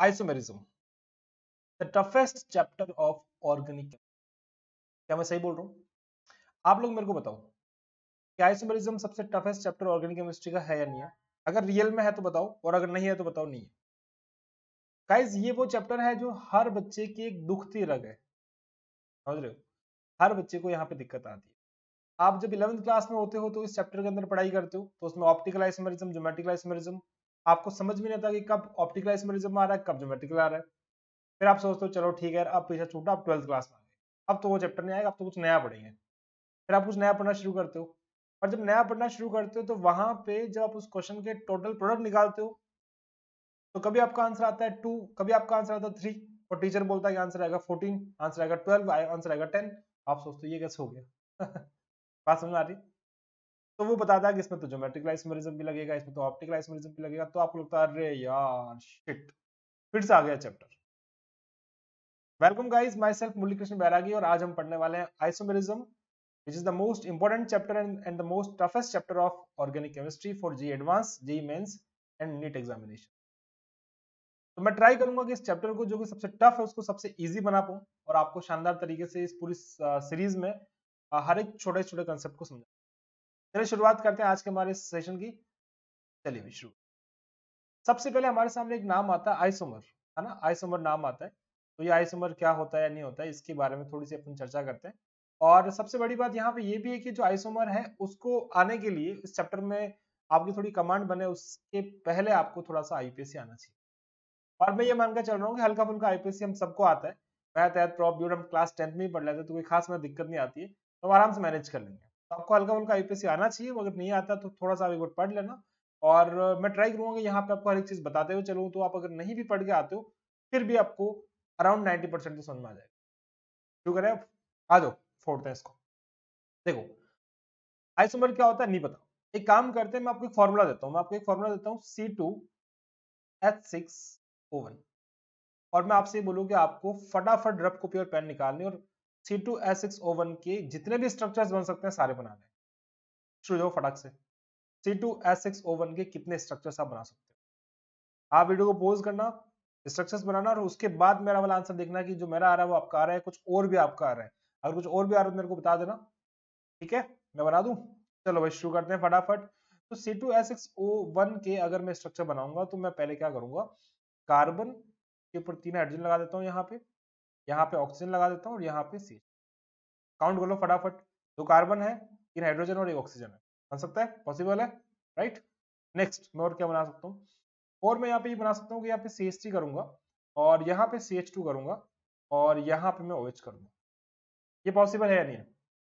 Isomerism, the toughest chapter of organic. क्या मैं सही बोल रहा हूँ? आप लोग मेरे को बताओ कि आइसोमेरिज्म सबसे टफेस्ट चैप्टर ऑर्गेनिक केमिस्ट्री का है या नहीं है? अगर रियल में है तो बताओ, और अगर नहीं है तो बताओ नहीं है। गाइस, ये वो चैप्टर है जो हर बच्चे की एक दुखती रग है, समझ रहे हो? हर बच्चे को यहाँ पे दिक्कत आती है। आप जब 11th क्लास में होते हो तो इस चैप्टर के अंदर पढ़ाई करते हो, तो उसमें ऑप्टिकल आइसोमेरिज्म, ज्योमेट्रिकल आइसोमेरिज्म, आपको समझ में नहीं आता कि कब ऑप्टिकल आइसोमेरिज्म आ रहा है, कब ज्योमेट्रिकल आ रहा है। फिर आप सोचते हो चलो ठीक है, अब पीछे छूटा, अब 12th क्लास में आ गए, अब तो वो चैप्टर नहीं आएगा, अब तो कुछ नया पढ़ेंगे। फिर आप कुछ नया पढ़ना शुरू करते हो, और जब नया पढ़ना शुरू करते हो तो वहां पे जब आप उस क्वेश्चन के टोटल प्रोडक्ट निकालते हो, तो कभी आपका आंसर आता है 2, कभी आपका आंसर आता है 3, और टीचर बोलता है कि आंसर आएगा 14, आंसर आएगा 12, आंसर आएगा 10। आप सोचते हो ये कैसे हो गया? बात समझ में आ रही? तो वो बताता है कि इसमें तो ज्योमेट्रिकल आइसोमेरिज्म भी लगेगा, इसमें तो ऑप्टिकल आइसोमेरिज्म भी लगेगा, तो आपको लगता है अरे यार शिट, फिर से आ गया chapter. Welcome guys, myself Murli Krishna Bairagi, और आज हम पढ़ने वाले हैं isomerism, which is the most important chapter and the most toughest chapter of organic chemistry for JEE Advanced, JEE Mains and NEET examination। तो मैं ट्राई करूंगा कि इस चैप्टर को जो कि सबसे टफ है उसको सबसे इजी बना पाऊं, और आपको शानदार तरीके से इस पूरी सीरीज में हर एक छोटे छोटे कंसेप्ट को समझा। चलिए शुरुआत करते हैं आज के हमारे सेशन की। चलिए शुरू। सबसे पहले हमारे सामने एक नाम आता है आइसोमर, है ना? आइसोमर नाम आता है, तो ये आइसोमर क्या होता है या नहीं होता है, इसके बारे में थोड़ी सी अपन चर्चा करते हैं। और सबसे बड़ी बात यहाँ पे ये भी है कि जो आइसोमर है उसको आने के लिए इस चैप्टर में आपकी थोड़ी कमांड बने उसके पहले आपको थोड़ा सा आईपीएससी आना चाहिए। और मैं ये मानकर चल रहा हूँ कि हल्का फुल्का आईपीएससी हम सबको आता है। मैथ ऐड प्रॉप ब्यूड हम क्लास 10th में ही पढ़ लेते हैं, तो कोई खास में दिक्कत नहीं आती है, तो हम आराम से मैनेज कर लेंगे। तो आपको हल्का फुल्का आईपीएससी आना चाहिए, अगर नहीं आता तो थोड़ा सा एक बार पढ़ लेना। और मैं ट्राई करूंगा कि यहाँ पे आपको हर एक चीज बताते हुए चलूँ, तो आप अगर नहीं भी पढ़ के आते हो फिर भी आपको अराउंड 90% तो समझ में आ जाएगा। शुरू करें आप? आ जाओ, फोड़ते हैं इसको। देखो, आइसोमर क्या होता है नहीं पता, एक काम करते हैं, मैं आपको एक फॉर्मूला देता हूँ, C2H6O1, और मैं आपसे बोलूँ कि आपको फटाफट रफ कॉपी और पेन निकालनी, और C2H6O1 के जितने भी स्ट्रक्चर्स बन सकते हैं सारे बना लें। शुरू जाओ फटाक से। C2H6O1 के कितने स्ट्रक्चर्स आप बना सकते हो? आप वीडियो को पॉज करना, स्ट्रक्चर्स बनाना, और उसके बाद मेरा वाला आंसर देखना कि जो मेरा आ रहा है वो आपका आ रहा है, कुछ और भी आपका आ रहा है। अगर कुछ और भी आ रहा है तो मेरे को बता देना, ठीक है? मैं बना दूं? चलो भाई शुरू करते हैं फटाफट। तो C2H6O1 के अगर मैं स्ट्रक्चर बनाऊंगा तो मैं पहले क्या करूंगा, कार्बन के ऊपर 3 हाइड्रोजन लगा देता हूँ, यहाँ पे ऑक्सीजन लगा देता हूँ, और यहाँ पे C। काउंट कर लो फटाफट, 2 कार्बन है, 3 हाइड्रोजन और 1 ऑक्सीजन है। बन सकता है? पॉसिबल है, राइट? नेक्स्ट मैं और क्या बना सकता हूँ, और मैं यहाँ पे ये बना सकता हूँ कि यहाँ पे CH3 करूंगा, और यहाँ पे CH2 करूंगा, और यहाँ पे मैं OH करूंगा। ये पॉसिबल है या नहीं है?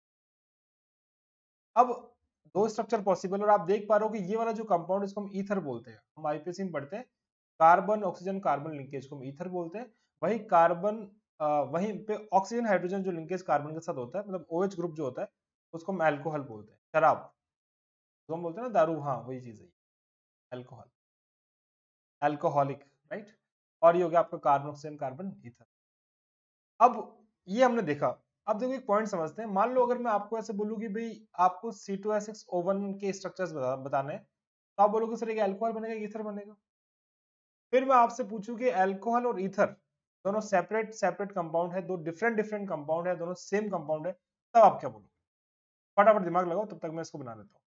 अब 2 स्ट्रक्चर पॉसिबल, और आप देख पा रहे हो कि ये वाला जो कंपाउंड इसको हम ईथर बोलते हैं, हम आईपीएससी में पढ़ते हैं, कार्बन ऑक्सीजन कार्बन लिंकेज को हम ईथर बोलते हैं। वही कार्बन वहीं पे ऑक्सीजन हाइड्रोजन जो लिंकेज कार्बन के साथ होता है, मतलब OH ग्रुप जो होता है, उसको हम अल्कोहल बोलते हैं, शराब जो हम बोलते हैं ना, दारू, हाँ वही चीज है, अल्कोहल, अल्कोहलिक, राइट? और ये हो गया आपका कार्बन ऑक्सीजन कार्बन ईथर। अब ये हमने देखा। अब देखो एक पॉइंट समझते हैं, मान लो अगर मैं आपको ऐसे बोलूं कि भाई आपको C2H6O1 के स्ट्रक्चर्स बताने हैं, तो आप बोलोगे सर एक अल्कोहल बनेगा, एक ईथर बनेगा। फिर मैं आपसे पूछूं कि अल्कोहल और ईथर दोनों सेपरेट सेपरेट कंपाउंड है, दो डिफरेंट डिफरेंट कंपाउंड है, दोनों सेम कंपाउंड है, तब आप क्या बोलोगे? फटाफट दिमाग लगाओ, तब तक मैं इसको बना देता हूँ।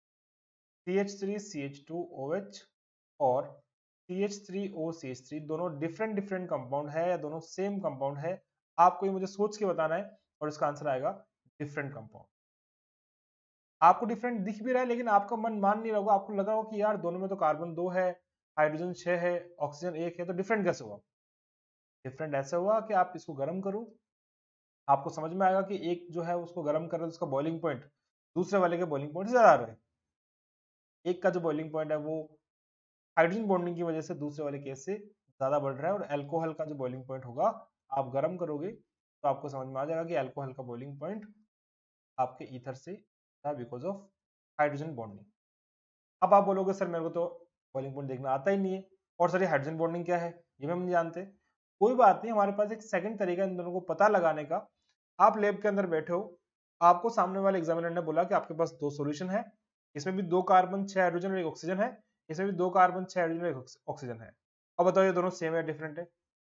CH3CH2OH और CH3OCH3 दोनों डिफरेंट डिफरेंट कंपाउंड है या दोनों सेम कंपाउंड है? आपको ये मुझे सोच के बताना है, और इसका आंसर आएगा डिफरेंट कंपाउंड। आपको डिफरेंट दिख भी रहा है, लेकिन आपका मन मान नहीं रहा होगा, आपको लगा होगा कि यार दोनों में तो कार्बन 2 है, हाइड्रोजन 6 है, ऑक्सीजन 1 है, तो डिफरेंट कैसे हुआ? डिफरेंट ऐसे हुआ कि आप इसको गर्म करो, आपको समझ में आएगा कि एक जो है उसको गर्म कर रहे तो उसका बॉइलिंग पॉइंट दूसरे वाले के बॉइलिंग पॉइंट से ज्यादा आ रहा है। एक का जो बॉइलिंग पॉइंट है वो हाइड्रोजन बॉन्डिंग की वजह से दूसरे वाले केस से ज्यादा बढ़ रहा है, और अल्कोहल का जो बॉइलिंग पॉइंट होगा, आप गर्म करोगे तो आपको समझ में आ जाएगा कि अल्कोहल का बॉइलिंग पॉइंट आपके ईथर से था, बिकॉज ऑफ हाइड्रोजन बॉन्डिंग। अब आप बोलोगे सर मेरे को तो बॉइलिंग पॉइंट देखना आता ही नहीं है, और सर ये हाइड्रोजन बॉन्डिंग क्या है ये भी हम नहीं जानते। कोई बात नहीं, हमारे पास एक सेकंड तरीका इन दोनों को पता लगाने का। आप लैब के अंदर बैठे हो, आपको सामने वाले एग्जामिनर ने बोला कि आपके पास 2 सॉल्यूशन है, इसमें भी 2 कार्बन 6 हाइड्रोजन और 1 ऑक्सीजन है, इसमें भी 2 कार्बन 6 हाइड्रोजन और 1 ऑक्सीजन है। अब बताओ ये दोनों सेम है डिफरेंट है?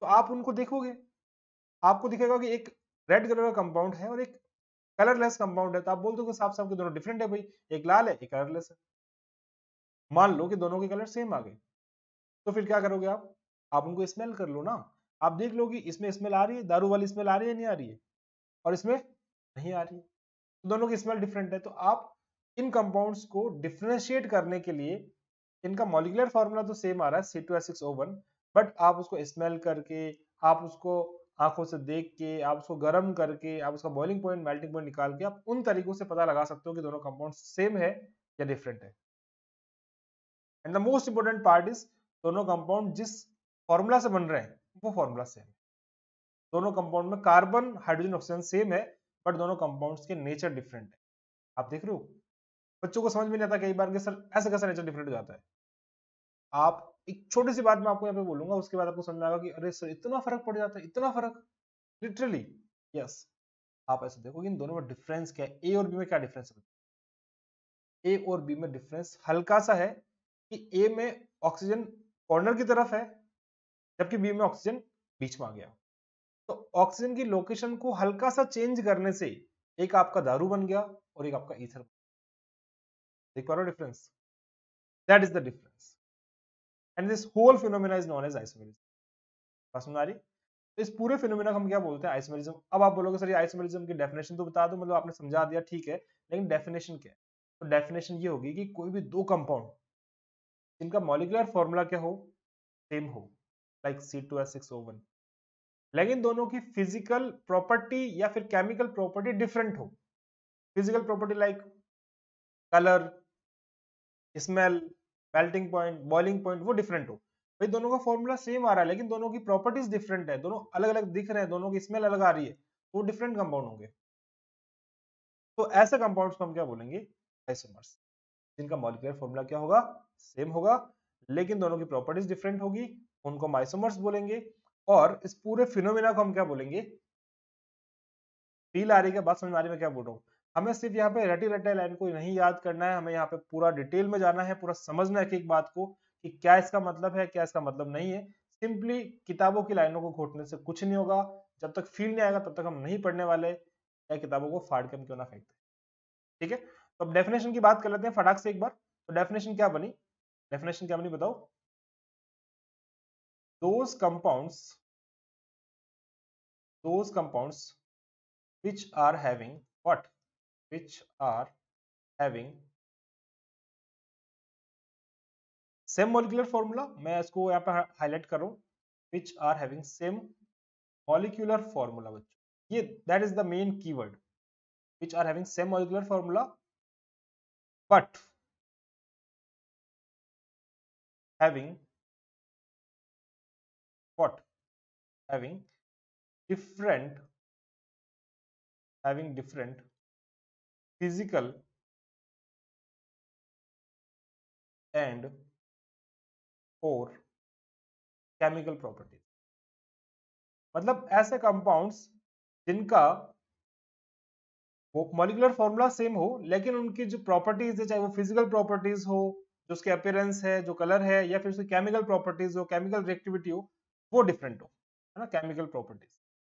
तो आप उनको देखोगे, आपको दिखेगा कि एक रेड कलर का कंपाउंड है और एक कलरलेस कंपाउंड है, तो आप बोल दोगे साफ साफ कि दोनों डिफरेंट है भाई, एक लाल है एक कलरलेस है। मान लो कि दोनों के कलर सेम आ गए, तो फिर क्या करोगे आप उनको स्मेल कर लो ना। आप देख लो कि इसमें स्मेल आ रही है, दारू वाली स्मेल आ रही है नहीं आ रही है, और इसमें नहीं आ रही है, तो दोनों की स्मेल डिफरेंट है। तो आप इन कंपाउंड्स को डिफरेंशिएट करने के लिए, इनका मॉलिक्यूलर फॉर्मूला तो सेम आ रहा है C2H6O1, बट आप उसको स्मेल करके, आप उसको आंखों से देख के, आप उसको गर्म करके, आप उसका बॉइलिंग पॉइंट मेल्टिंग पॉइंट निकाल के आप उन तरीकों से पता लगा सकते हो कि दोनों कंपाउंड सेम है या डिफरेंट है। And the most important part is, दोनों कंपाउंड जिस फॉर्मूला से बन रहे हैं वो फॉर्मूला सेम है। दोनों कंपाउंड में कार्बन हाइड्रोजन ऑक्सीजन सेम है, बट दोनों कंपाउंड्स के नेचर डिफरेंट है। आप देख रहे हो, बच्चों को समझ में नहीं आता कई बार कि सर ऐसे कैसा नेचर डिफरेंट हो जाता है। आप एक छोटी सी बात मैं आपको यहाँ पे बोलूंगा, उसके बाद आपको समझ में आएगा कि अरे सर इतना फर्क पड़ जाता है, इतना फर्क, लिटरली यस। आप ऐसे देखो कि इन दोनों में डिफरेंस क्या है, ए और बी में क्या डिफरेंस है। ए और बी में डिफरेंस हल्का सा है कि ए में ऑक्सीजन कॉर्नर की तरफ है, जबकि बी में ऑक्सीजन बीच में आ गया। तो ऑक्सीजन की लोकेशन को हल्का सा चेंज करने से एक आपका दारू बन गया और एक आपका ईथर। देख पा रहे हो difference? That is the difference, and this whole phenomena is known as isomerism. समझ आ रही? तो इस पूरे फिनोमेना को हम क्या बोलते हैं? आइसोमेरिज्म। अब आप बोलोगे सर ये आइसोमेरिज्म की डेफिनेशन तो बता दो, मतलब आपने समझा दिया ठीक है, लेकिन डेफिनेशन क्या है? तो डेफिनेशन ये होगी कि कोई भी दो कंपाउंड जिनका मॉलिक्यूलर फॉर्मूला क्या हो, सेम हो, लाइक C2H6O1, लेकिन दोनों की फिजिकल प्रॉपर्टी या फिर केमिकल प्रॉपर्टी डिफरेंट हो। Physical property like colour, smell, melting point, boiling point, वो डिफरेंट हो। भाई दोनों का फॉर्मूला सेम आ रहा है लेकिन दोनों की प्रॉपर्टीज डिफरेंट है, दोनों अलग अलग दिख रहे हैं, दोनों की स्मेल अलग आ रही है, तो वो डिफरेंट कंपाउंड होंगे। तो ऐसे कंपाउंड्स को हम क्या बोलेंगे? आइसोमर्स, जिनका मॉलिक्यूलर फॉर्मूला क्या होगा? सेम होगा, लेकिन दोनों की प्रॉपर्टीज डिफरेंट होगी, उनको हम आइसोमर्स बोलेंगे। और इस पूरे फिनोमेना को हम क्या बोलेंगे? फील आ रही है? बात समझ में आ रही है मैं क्या बोल रहा हूँ? हमें सिर्फ यहाँ पे रटी रटाई लाइन को नहीं याद करना है, हमें यहाँ पे पूरा डिटेल में जाना है, पूरा समझना है एक बात को कि क्या इसका मतलब है, क्या इसका मतलब नहीं है। सिंपली किताबों की लाइनों को घोटने से कुछ नहीं होगा। जब तक फील नहीं आएगा तब तक हम नहीं पढ़ने वाले, या किताबों को फाड़ के हम क्यों ना फेंकते। ठीक है, तो अब डेफिनेशन की बात कर लेते हैं फटाक से एक बार। तो डेफिनेशन क्या बनी? डेफिनेशन क्या बनी बताओ? Those compounds which are having what? Which are having same molecular formula, मैं इसको यहाँ पे हाईलाइट कर रहा हूँ, which are having same molecular formula बच्चों, ये that is the main keyword, which are having same molecular formula but having what? Having different, physical and or chemical properties। मतलब ऐसे कंपाउंड्स जिनका वो मॉलिक्यूलर फॉर्मूला सेम हो, लेकिन उनकी जो प्रॉपर्टीज है, चाहे वो फिजिकल प्रॉपर्टीज हो, जो उसके अपीयरेंस है, जो कलर है, या फिर उसकी केमिकल प्रॉपर्टीज हो, केमिकल रिएक्टिविटी हो, वो डिफरेंट हो, है ना, केमिकल प्रॉपर्टीज।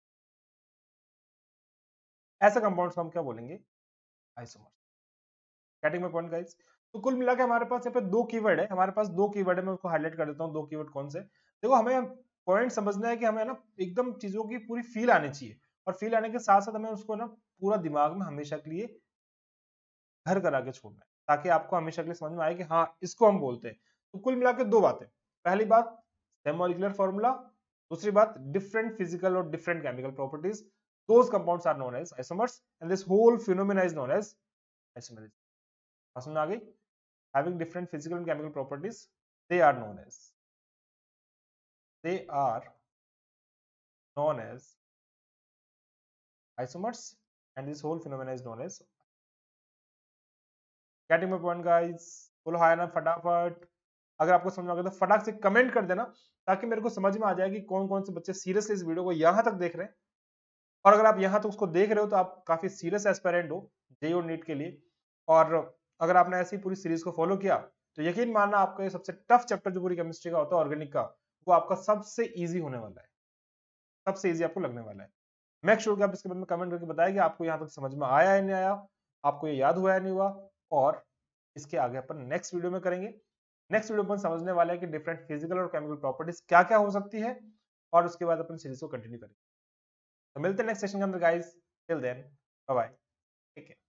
ऐसे कंपाउंड्स को हम क्या बोलेंगे? Isomers. Getting my point guys? तो कुल मिला के हमारे पास यहाँ पे दो कीवर्ड है, हमारे पास दो कीवर्ड है, मैं उसको हाईलाइट कर देता हूँ। दो कीवर्ड कौन से? देखो, हमें पॉइंट समझना है कि हमें ना एकदम चीजों की पूरी फील आनी चाहिए, और फील आने के साथ साथ हमें उसको ना पूरा दिमाग में हमेशा के लिए घर करा के छोड़ना है, ताकि आपको हमेशा के लिए समझ में आए कि हाँ इसको हम बोलते हैं। तो कुल मिला के दो बातें, पहली बात सेम मॉलिक्यूलर फॉर्मूला, दूसरी बात डिफरेंट फिजिकल और different chemical properties, those compounds are known as isomers and this whole phenomena is known as isomerism. समझ में आ गई? Having different physical and chemical properties, they are known as isomers and this whole phenomena is known as, getting my point guys? बोलो हाय ना फटाफट। अगर आपको समझ में आ गया तो फटाक से कमेंट कर देना, ताकि मेरे को समझ में आ जाए कि कौन कौन से बच्चे सीरियसली इस वीडियो को यहाँ तक देख रहे हैं। और अगर आप यहाँ तक उसको देख रहे हो तो आप काफी सीरियस एस्पिरेंट हो जेईई और नीट के लिए। और अगर आपने ऐसी पूरी सीरीज को फॉलो किया तो यकीन मानना आपका ये सबसे टफ चैप्टर जो पूरी केमिस्ट्री का होता है ऑर्गेनिक का, वो आपका सबसे ईजी होने वाला है। सबसे इजी आपको लगने वाला है। मेक श्योर कि आप इसके बारे में कमेंट करके बताएं कि आपको यहाँ तक समझ में आया या नहीं आया, आपको ये याद हुआ या नहीं हुआ, और इसके आगे अपन नेक्स्ट वीडियो में करेंगे। नेक्स्ट वीडियो में समझने वाले हैं कि डिफरेंट फिजिकल और केमिकल प्रॉपर्टीज क्या क्या हो सकती है, और उसके बाद अपन सीरीज को कंटिन्यू करेंगे। तो मिलते हैं नेक्स्ट सेशन के अंदर guys, till then bye bye, take care.